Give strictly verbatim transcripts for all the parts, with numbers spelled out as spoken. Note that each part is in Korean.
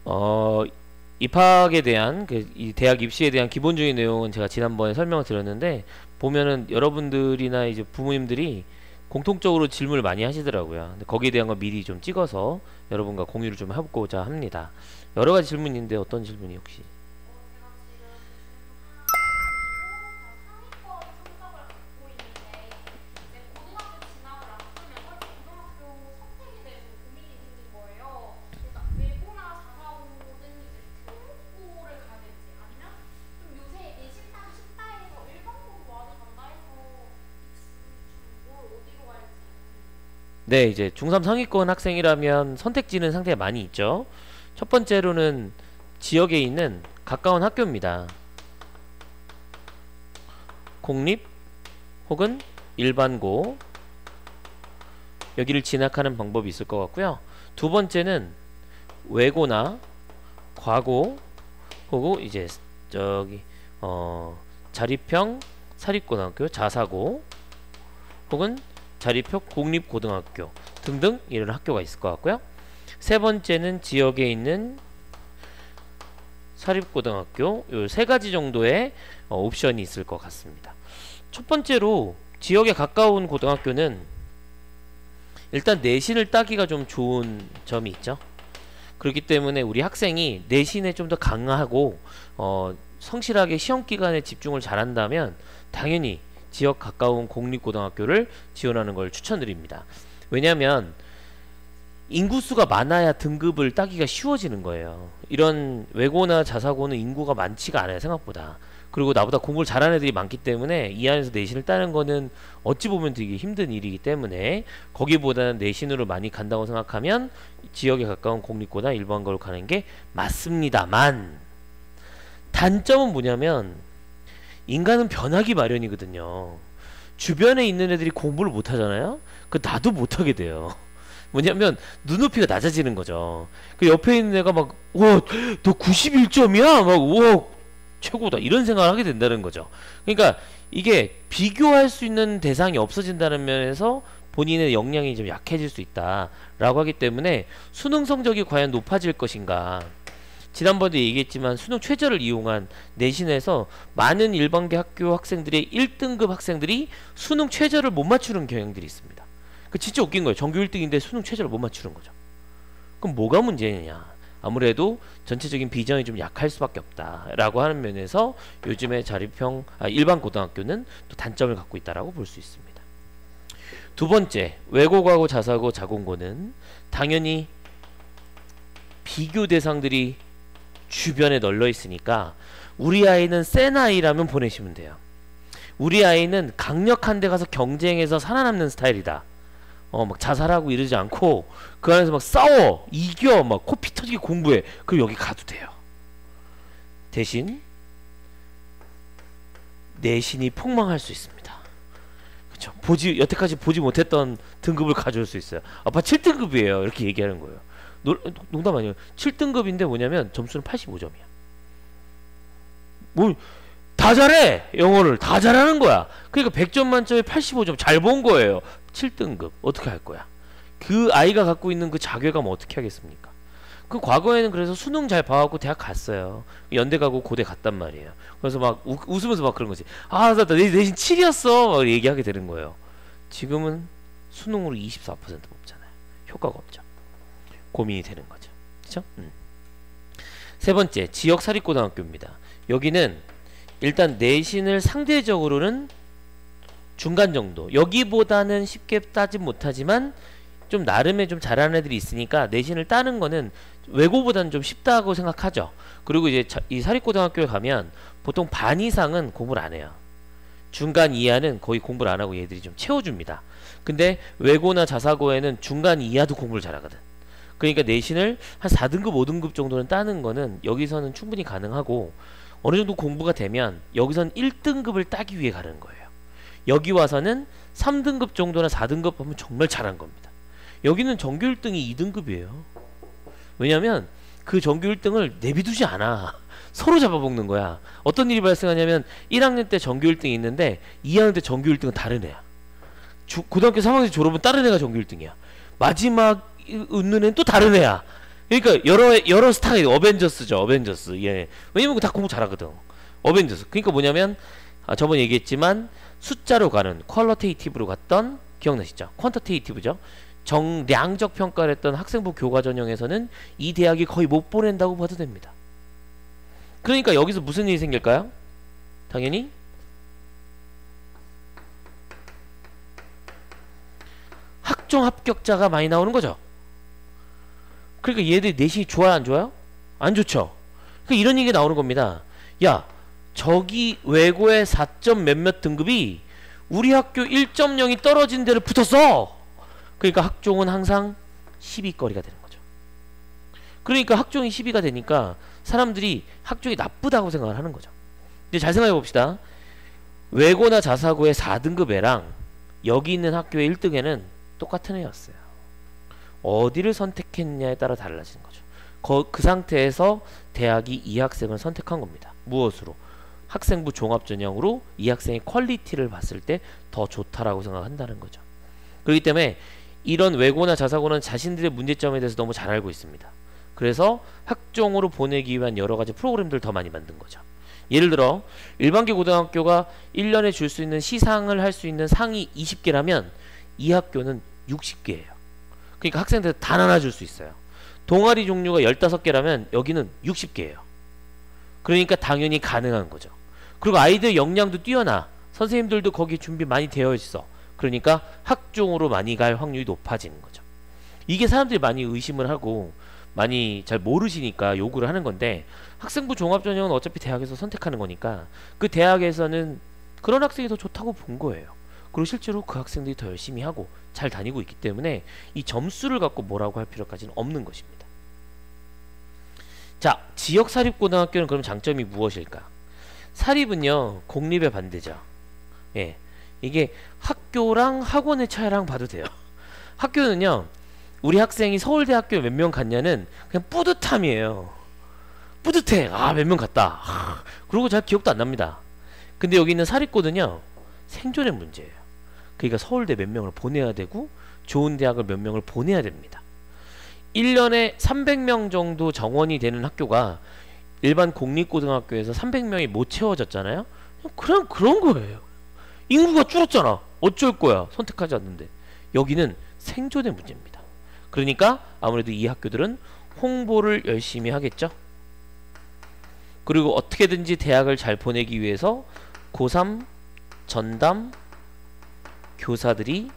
어, 입학에 대한 그 이 대학 입시에 대한 기본적인 내용은 제가 지난번에 설명을 드렸는데 보면은 여러분들이나 이제 부모님들이 공통적으로 질문을 많이 하시더라고요. 근데 거기에 대한 거 미리 좀 찍어서 여러분과 공유를 좀 해보고자 합니다. 여러 가지 질문인데 어떤 질문이 혹시? 네, 이제 중삼 상위권 학생이라면 선택지는 상당히 많이 있죠. 첫 번째로는 지역에 있는 가까운 학교입니다. 공립 혹은 일반고, 여기를 진학하는 방법이 있을 것 같고요. 두 번째는 외고나 과고 혹은 이제 저기 어 자립형 사립고등학교, 자사고 혹은 자립형 공립고등학교 등등 이런 학교가 있을 것 같고요. 세 번째는 지역에 있는 사립고등학교, 요 세 가지 정도의 어, 옵션이 있을 것 같습니다. 첫 번째로 지역에 가까운 고등학교는 일단 내신을 따기가 좀 좋은 점이 있죠. 그렇기 때문에 우리 학생이 내신에 좀 더 강하고 어, 성실하게 시험 기간에 집중을 잘한다면 당연히 지역 가까운 공립고등학교를 지원하는 걸 추천드립니다. 왜냐하면 인구수가 많아야 등급을 따기가 쉬워지는 거예요. 이런 외고나 자사고는 인구가 많지가 않아요, 생각보다. 그리고 나보다 공부를 잘하는 애들이 많기 때문에 이 안에서 내신을 따는 거는 어찌 보면 되게 힘든 일이기 때문에 거기보다는 내신으로 많이 간다고 생각하면 지역에 가까운 공립고나 일반고를 가는 게 맞습니다만, 단점은 뭐냐면 인간은 변하기 마련이거든요. 주변에 있는 애들이 공부를 못하잖아요. 그 나도 못하게 돼요. 뭐냐면 눈높이가 낮아지는 거죠. 그 옆에 있는 애가 막 와, 너 구십일 점이야? 막 와, 최고다, 이런 생각을 하게 된다는 거죠. 그러니까 이게 비교할 수 있는 대상이 없어진다는 면에서 본인의 역량이 좀 약해질 수 있다라고 하기 때문에 수능 성적이 과연 높아질 것인가. 지난번에 얘기했지만 수능 최저를 이용한 내신에서 많은 일반계 학교 학생들의 일 등급 학생들이 수능 최저를 못 맞추는 경향들이 있습니다. 그 진짜 웃긴 거예요. 전교 일 등인데 수능 최저를 못 맞추는 거죠. 그럼 뭐가 문제냐? 아무래도 전체적인 비전이 좀 약할 수밖에 없다라고 하는 면에서 요즘에 자립형 아, 일반 고등학교는 또 단점을 갖고 있다라고 볼 수 있습니다. 두 번째, 외고과고 자사고 자공고는 당연히 비교 대상들이 주변에 널려 있으니까 우리 아이는 센 아이라면 보내시면 돼요. 우리 아이는 강력한 데 가서 경쟁해서 살아남는 스타일이다. 어, 막 자살하고 이러지 않고 그 안에서 막 싸워, 이겨, 막 코피 터지게 공부해. 그럼 여기 가도 돼요. 대신 내신이 폭망할 수 있습니다. 그쵸? 보지 여태까지 보지 못했던 등급을 가져올 수 있어요. 아빠 칠 등급이에요. 이렇게 얘기하는 거예요. 노, 농담 아니에요. 칠 등급인데 뭐냐면 점수는 팔십오 점이야. 뭐 다 잘해! 영어를 다 잘하는 거야. 그러니까 백 점 만점에 팔십오 점, 잘 본 거예요. 칠 등급 어떻게 할 거야? 그 아이가 갖고 있는 그 자괴감 어떻게 하겠습니까? 그 과거에는 그래서 수능 잘 봐갖고 대학 갔어요. 연대 가고 고대 갔단 말이에요. 그래서 막 우, 웃으면서 막 그런 거지. 아, 나 내, 내신 칠이었어! 막 얘기하게 되는 거예요. 지금은 수능으로 이십사 퍼센트 뽑잖아요. 효과가 없죠. 고민이 되는 거죠. 그쵸? 음. 세 번째, 지역 사립고등학교입니다. 여기는 일단 내신을 상대적으로는 중간 정도, 여기보다는 쉽게 따진 못하지만 좀 나름의 좀 잘하는 애들이 있으니까 내신을 따는 거는 외고보다는 좀 쉽다고 생각하죠. 그리고 이제 자, 이 사립고등학교에 가면 보통 반 이상은 공부를 안 해요. 중간 이하는 거의 공부를 안 하고 얘들이 좀 채워줍니다. 근데 외고나 자사고에는 중간 이하도 공부를 잘하거든. 그러니까 내신을 한 사 등급 오 등급 정도는 따는 거는 여기서는 충분히 가능하고, 어느 정도 공부가 되면 여기선 일 등급을 따기 위해 가는 거예요. 여기 와서는 삼 등급 정도나 사 등급 하면 정말 잘한 겁니다. 여기는 전교 일 등이 이 등급이에요. 왜냐면 그 전교 일 등을 내비두지 않아. 서로 잡아먹는 거야. 어떤 일이 발생하냐면 일 학년 때 전교 일 등이 있는데 이 학년 때 전교 일 등은 다른 애야. 주, 고등학교 삼 학년 졸업은 다른 애가 전교 일 등이야. 마지막 웃는 애는 또 다른 애야. 그러니까 여러 여러 스타일 어벤져스죠. 어벤져스. 예. 왜냐면 다 공부 잘하거든. 어벤져스. 그러니까 뭐냐면 아, 저번에 얘기했지만 숫자로 가는 퀄러테이티브로 갔던 기억나시죠? 퀀터테이티브죠. 정량적 평가를 했던 학생부 교과 전형에서는 이 대학이 거의 못 보낸다고 봐도 됩니다. 그러니까 여기서 무슨 일이 생길까요? 당연히 학종 합격자가 많이 나오는 거죠. 그러니까 얘들이 내신이 좋아요, 안 좋아요? 안 좋죠. 그러니까 이런 얘기가 나오는 겁니다. 야, 저기 외고의 사 점 몇몇 등급이 우리 학교 일 점 영이 떨어진 데를 붙었어. 그러니까 학종은 항상 시비거리가 되는 거죠. 그러니까 학종이 시비가 되니까 사람들이 학종이 나쁘다고 생각을 하는 거죠. 이제 잘 생각해 봅시다. 외고나 자사고의 사 등급 애랑 여기 있는 학교의 일 등 애는 똑같은 애였어요. 어디를 선택했냐에 따라 달라지는 거죠. 거, 그 상태에서 대학이 이 학생을 선택한 겁니다. 무엇으로? 학생부 종합전형으로 이 학생의 퀄리티를 봤을 때 더 좋다라고 생각한다는 거죠. 그렇기 때문에 이런 외고나 자사고는 자신들의 문제점에 대해서 너무 잘 알고 있습니다. 그래서 학종으로 보내기 위한 여러 가지 프로그램들을 더 많이 만든 거죠. 예를 들어 일반계 고등학교가 일 년에 줄 수 있는 시상을 할 수 있는 상이 이십 개라면 이 학교는 육십 개예요. 그러니까 학생들 단 하나 줄 수 있어요. 동아리 종류가 십오 개라면 여기는 육십 개예요. 그러니까 당연히 가능한 거죠. 그리고 아이들 역량도 뛰어나. 선생님들도 거기 준비 많이 되어 있어. 그러니까 학종으로 많이 갈 확률이 높아지는 거죠. 이게 사람들이 많이 의심을 하고 많이 잘 모르시니까 요구를 하는 건데, 학생부 종합전형은 어차피 대학에서 선택하는 거니까 그 대학에서는 그런 학생이 더 좋다고 본 거예요. 그리고 실제로 그 학생들이 더 열심히 하고 잘 다니고 있기 때문에 이 점수를 갖고 뭐라고 할 필요까지는 없는 것입니다. 자, 지역 사립고등학교는 그럼 장점이 무엇일까? 사립은요, 공립의 반대죠. 예, 이게 학교랑 학원의 차이랑 봐도 돼요. 학교는요, 우리 학생이 서울대학교 몇 명 갔냐는 그냥 뿌듯함이에요. 뿌듯해. 아, 몇 명 갔다. 아, 그리고 잘 기억도 안 납니다. 근데 여기 있는 사립고는요, 생존의 문제예요. 그러니까 서울대 몇 명을 보내야 되고 좋은 대학을 몇 명을 보내야 됩니다. 일 년에 삼백 명 정도 정원이 되는 학교가 일반 공립고등학교에서 삼백 명이 못 채워졌잖아요. 그냥 그런 거예요. 인구가 줄었잖아. 어쩔 거야. 선택하지 않는데. 여기는 생존의 문제입니다. 그러니까 아무래도 이 학교들은 홍보를 열심히 하겠죠. 그리고 어떻게든지 대학을 잘 보내기 위해서 고삼 전담 교사들이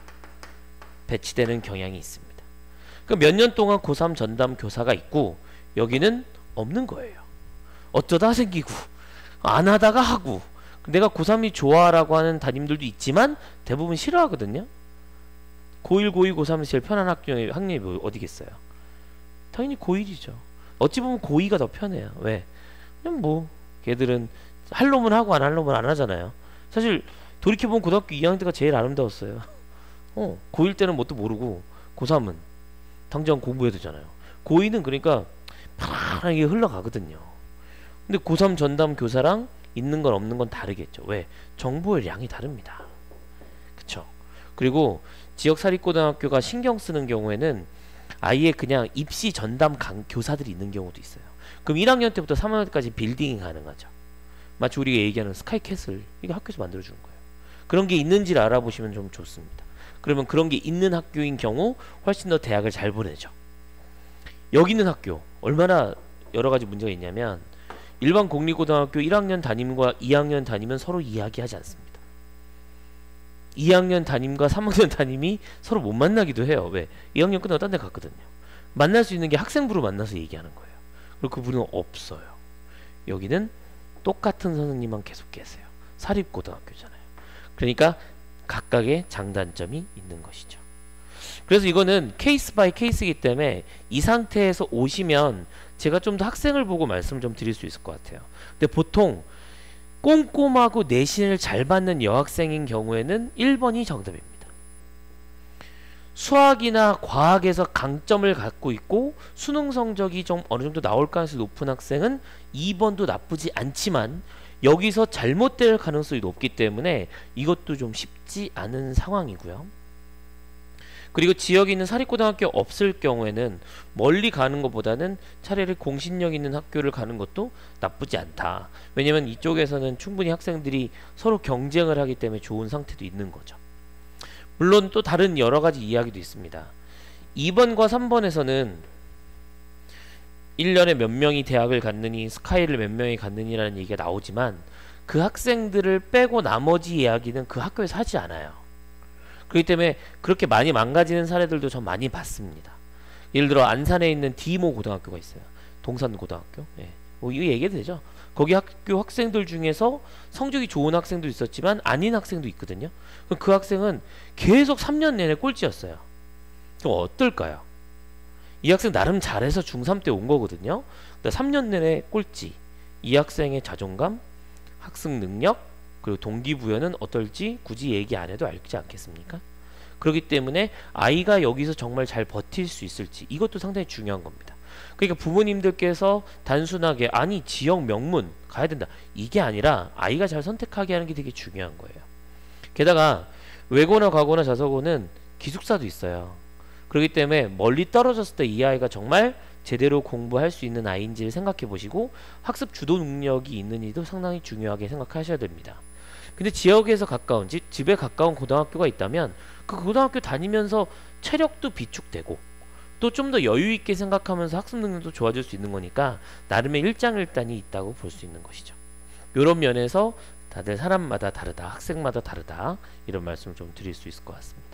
배치되는 경향이 있습니다. 그러니까 몇 년 동안 고삼 전담 교사가 있고 여기는 없는 거예요. 어쩌다 생기고 안 하다가 하고. 내가 고삼이 좋아라고 하는 담임들도 있지만 대부분 싫어하거든요. 고일, 고이, 고삼이 제일 편한 학교의 학년이 어디겠어요? 당연히 고일이죠. 어찌 보면 고이가 더 편해요. 왜? 그냥 뭐 걔들은 할 놈은 하고 안 할 놈은 안 하잖아요. 사실 돌이켜보면 고등학교 이 학년 때가 제일 아름다웠어요. 어, 고일 때는 뭣도 모르고 고삼은 당장 공부해야 되잖아요. 고이는 그러니까 편하게 흘러가거든요. 근데 고삼 전담 교사랑 있는 건 없는 건 다르겠죠. 왜? 정보의 양이 다릅니다. 그쵸? 그리고 지역 사립고등학교가 신경 쓰는 경우에는 아예 그냥 입시 전담 강, 교사들이 있는 경우도 있어요. 그럼 일 학년 때부터 삼 학년 때까지 빌딩이 가능하죠. 마치 우리가 얘기하는 스카이캐슬, 이거 학교에서 만들어주는 거예요. 그런 게 있는지를 알아보시면 좀 좋습니다. 그러면 그런 게 있는 학교인 경우 훨씬 더 대학을 잘 보내죠. 여기 있는 학교 얼마나 여러 가지 문제가 있냐면, 일반 공립고등학교 일 학년 담임과 이 학년 담임은 서로 이야기하지 않습니다. 이 학년 담임과 삼 학년 담임이 서로 못 만나기도 해요. 왜? 이 학년 끝나고 딴 데 갔거든요. 만날 수 있는 게 학생부로 만나서 얘기하는 거예요. 그리고 그분은 없어요. 여기는 똑같은 선생님만 계속 계세요. 사립고등학교잖아요. 그러니까 각각의 장단점이 있는 것이죠. 그래서 이거는 케이스 바이 케이스이기 때문에 이 상태에서 오시면 제가 좀 더 학생을 보고 말씀을 좀 드릴 수 있을 것 같아요. 근데 보통 꼼꼼하고 내신을 잘 받는 여학생인 경우에는 일 번이 정답입니다. 수학이나 과학에서 강점을 갖고 있고 수능 성적이 좀 어느 정도 나올 가능성이 높은 학생은 이 번도 나쁘지 않지만 여기서 잘못될 가능성이 높기 때문에 이것도 좀 쉽지 않은 상황이고요. 그리고 지역에 있는 사립고등학교 없을 경우에는 멀리 가는 것보다는 차라리 공신력 있는 학교를 가는 것도 나쁘지 않다. 왜냐면 이쪽에서는 충분히 학생들이 서로 경쟁을 하기 때문에 좋은 상태도 있는 거죠. 물론 또 다른 여러 가지 이야기도 있습니다. 이 번과 삼 번에서는 일 년에 몇 명이 대학을 갔느니 스카이를 몇 명이 갔느니라는 얘기가 나오지만 그 학생들을 빼고 나머지 이야기는 그 학교에서 하지 않아요. 그렇기 때문에 그렇게 많이 망가지는 사례들도 전 많이 봤습니다. 예를 들어 안산에 있는 디모 고등학교가 있어요. 동산고등학교. 예. 뭐 이거 얘기해도 되죠. 거기 학교 학생들 중에서 성적이 좋은 학생도 있었지만 아닌 학생도 있거든요. 그럼 그 학생은 계속 삼 년 내내 꼴찌였어요. 좀 어떨까요? 이 학생 나름 잘해서 중삼 때 온 거거든요. 삼 년 내내 꼴찌. 이 학생의 자존감, 학습 능력, 그리고 동기부여는 어떨지 굳이 얘기 안 해도 알지 않겠습니까? 그렇기 때문에 아이가 여기서 정말 잘 버틸 수 있을지 이것도 상당히 중요한 겁니다. 그러니까 부모님들께서 단순하게 아니 지역 명문 가야 된다 이게 아니라 아이가 잘 선택하게 하는 게 되게 중요한 거예요. 게다가 외고나 과고나 자서고는 기숙사도 있어요. 그렇기 때문에 멀리 떨어졌을 때 이 아이가 정말 제대로 공부할 수 있는 아이인지를 생각해 보시고 학습 주도 능력이 있는지도 상당히 중요하게 생각하셔야 됩니다. 근데 지역에서 가까운 집, 집에 가까운 고등학교가 있다면 그 고등학교 다니면서 체력도 비축되고 또 좀 더 여유 있게 생각하면서 학습 능력도 좋아질 수 있는 거니까 나름의 일장일단이 있다고 볼 수 있는 것이죠. 이런 면에서 다들 사람마다 다르다, 학생마다 다르다 이런 말씀을 좀 드릴 수 있을 것 같습니다.